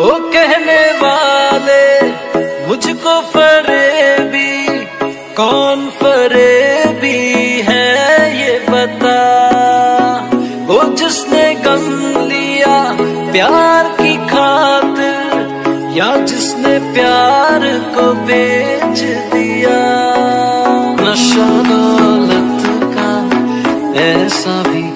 वो कहने वाले मुझको फरेबी, कौन फरेबी है ये बता। वो जिसने गम लिया प्यार की खातिर, या जिसने प्यार को बेच दिया। नशा दौलत का ऐसा भी